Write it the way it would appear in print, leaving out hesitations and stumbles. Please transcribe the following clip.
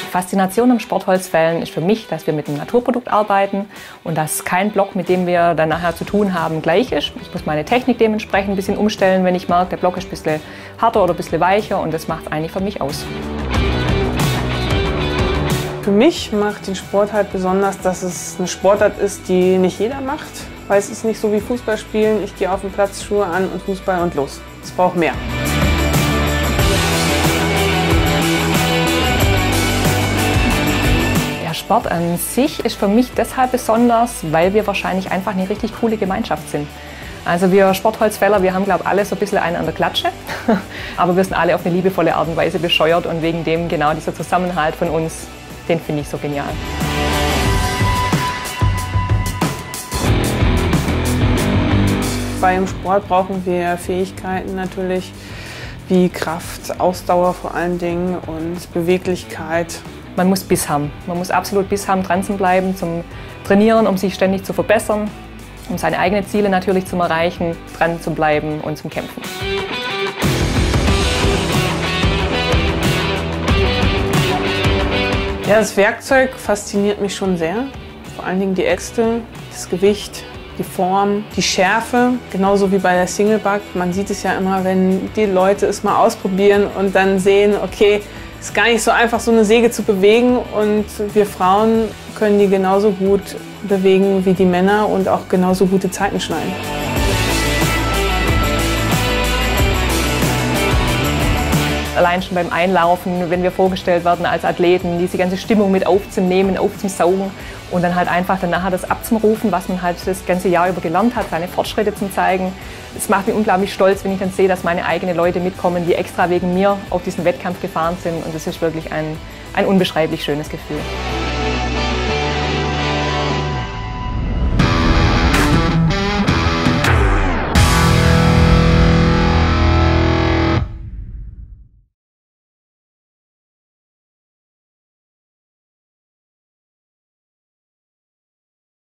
Die Faszination am Sportholzfällen ist für mich, dass wir mit einem Naturprodukt arbeiten und dass kein Block, mit dem wir dann nachher zu tun haben, gleich ist. Ich muss meine Technik dementsprechend ein bisschen umstellen, wenn ich merke, der Block ist ein bisschen härter oder ein bisschen weicher, und das macht es eigentlich für mich aus. Für mich macht den Sport halt besonders, dass es eine Sportart ist, die nicht jeder macht. Weil es ist nicht so wie Fußball spielen, ich gehe auf den Platz, Schuhe an und Fußball und los. Es braucht mehr. Der Sport an sich ist für mich deshalb besonders, weil wir wahrscheinlich einfach eine richtig coole Gemeinschaft sind. Also wir Sportholzfäller, wir haben, glaube ich, alle so ein bisschen einen an der Klatsche, aber wir sind alle auf eine liebevolle Art und Weise bescheuert, und wegen dem genau dieser Zusammenhalt von uns, den finde ich so genial. Beim Sport brauchen wir Fähigkeiten natürlich wie Kraft, Ausdauer vor allen Dingen und Beweglichkeit. Man muss Biss haben. Man muss absolut Biss haben, dran zu bleiben, zum Trainieren, um sich ständig zu verbessern, um seine eigenen Ziele natürlich zu erreichen, dran zu bleiben und zum Kämpfen. Ja, das Werkzeug fasziniert mich schon sehr. Vor allen Dingen die Äxte, das Gewicht, die Form, die Schärfe, genauso wie bei der Singlebuck. Man sieht es ja immer, wenn die Leute es mal ausprobieren und dann sehen, okay, es ist gar nicht so einfach, so eine Säge zu bewegen, und wir Frauen können die genauso gut bewegen wie die Männer und auch genauso gute Zeiten schneiden. Allein schon beim Einlaufen, wenn wir vorgestellt werden als Athleten, diese ganze Stimmung mit aufzunehmen, aufzusaugen und dann halt einfach dann nachher das abzurufen, was man halt das ganze Jahr über gelernt hat, seine Fortschritte zu zeigen. Es macht mich unglaublich stolz, wenn ich dann sehe, dass meine eigenen Leute mitkommen, die extra wegen mir auf diesen Wettkampf gefahren sind, und das ist wirklich ein unbeschreiblich schönes Gefühl.